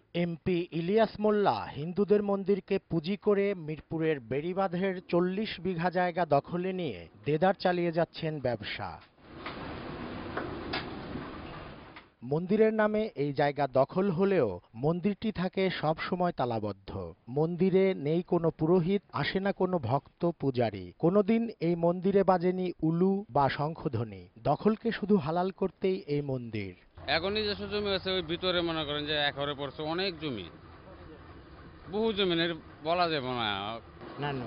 MP Ilias মোল্লা হিন্দুদের মন্দিরকে পুঁজি করে মিরপুরের বেড়িবাঁধের ৪০ বিঘা জায়গা দখলে নিয়ে দেদার চালিয়ে যাচ্ছেন ব্যবসা। মন্দিরের নামে এই জায়গা দখল হলেও মন্দিরটি থাকে সব সময় তালাবদ্ধ। মন্দিরে নেই কোনো পুরোহিত, আসে না কোনো ভক্ত পূজারী। কোনোদিন এই মন্দিরে বাজেনি উলু বা শঙ্খধ্বনি। দখলকে শুধু হালাল করতেই এই মন্দির। এখন নিজস্ব জমি আছে ওই ভিতরে, মনে করেন যে একরে পড়ছে অনেক জমি, বহু জমিনের বলা যাবে না। নানু,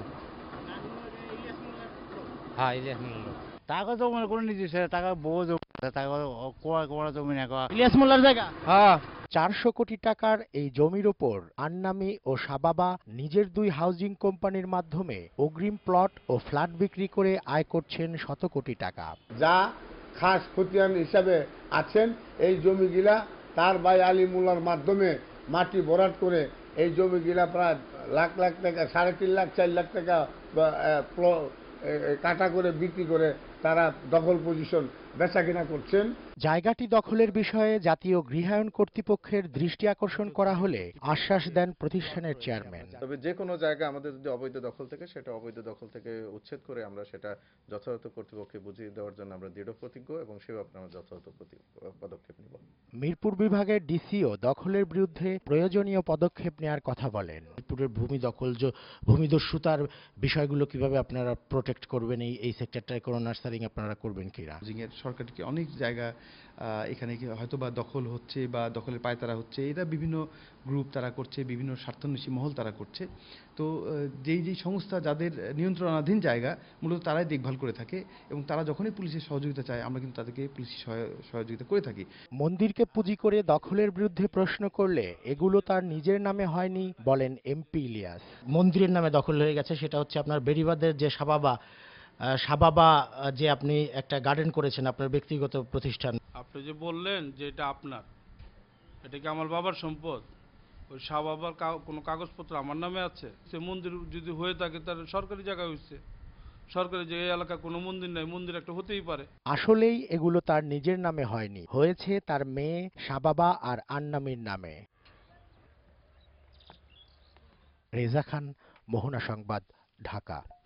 হ্যাঁ ইলিয়াস মোল্লার লোক। টাকা তো মনে করে নিজেছে, টাকা বউ জমি আছে, টাকা কোয়া কোয়া জমি না কোয়া ইলিয়াস মোল্লার জায়গা। হ্যাঁ। ৪০০ কোটি টাকার এই জমির ওপর আন্নামি ও সাবাবা নিজের ২ হাউজিং কোম্পানির মাধ্যমে অগ্রিম প্লট ও ফ্ল্যাট বিক্রি করে আয় করছেন শত কোটি টাকা। যা খাস খতিয়ান হিসাবে আছেন এই জমিগুলা তার ভাই আলী মোল্লার মাধ্যমে মাটি ভরাট করে এই জমিগুলা প্রায় লাখ লাখ টাকা, ৩.৫ লাখ ৪ লাখ টাকা কাটা করে বিক্রি করে তারা দখল পজিশন বেচা কিনা করছেন। জায়গাটি দখলের বিষয়ে জাতীয় গৃহায়ণ কর্তৃপক্ষের দৃষ্টি আকর্ষণ করা হলে আশ্বাস দেন প্রতিষ্ঠানের চেয়ারম্যান। তবে যে কোনো জায়গা আমাদের যদি অবৈধ দখল থেকে সেটা অবৈধ দখল থেকে উচ্ছেদ করে আমরা সেটা যথাযথ কর্তৃপক্ষকে বুঝিয়ে দেওয়ার জন্য আমরা দৃঢ় প্রতিজ্ঞ এবং সেই ব্যাপারে আমরা যথাযথ পদক্ষেপ নিব। মিরপুর বিভাগের ডিসিও দখলের বিরুদ্ধে প্রয়োজনীয় পদক্ষেপ নেওয়ার কথা বলেন। মিরপুরের ভূমিদস্যুতার বিষয়গুলো কিভাবে আপনারা প্রোটেক্ট করবেন, এই সেক্টরটায় কোনো নার্সারিং আপনারা করবেন কিনা? এর সরকারকে অনেক জায়গা এখানে হয়তো বা দখল হচ্ছে বা দখলের পায়তারা হচ্ছে, এটা বিভিন্ন গ্রুপ তারা করছে, বিভিন্ন স্বার্থান্বেষী মহল তারা করছে। তো যেই সংস্থা যাদের নিয়ন্ত্রণাধীন জায়গা মূলত তারাই দেখভাল করে থাকে এবং তারা যখনই পুলিশের সহযোগিতা চায় আমরা কিন্তু তাদেরকে পুলিশি সহযোগিতা করে থাকি। মন্দিরকে পুঁজি করে দখলের বিরুদ্ধে প্রশ্ন করলে এগুলো তার নিজের নামে হয়নি বলেন এমপি ইলিয়াস। মন্দিরের নামে দখল হয়ে গেছে, সেটা হচ্ছে আপনার বেড়িবাঁধের যে সাবাবা যে আপনি একটা গার্ডেন করেছেন আপনার ব্যক্তিগত প্রতিষ্ঠান। আপনি যে বললেন যে এটা আপনার, এটা কি আমার বাবার সম্পদ? ওই শাহ বাবার কোনো কাগজপত্র আমার নামে আছে? সে মন্দির যদি হয়ে থাকে তার সরকারি জায়গা হয়েছে, সরকারি যে এলাকা কোনো মন্দির নাই, মন্দির একটা হতেই পারে। আসলেই এগুলো তার নিজের নামে হয়নি, হয়েছে তার মেয়ে সাবাবা আর আন্নামির নামে। রেজা খান, মোহনা সংবাদ, ঢাকা।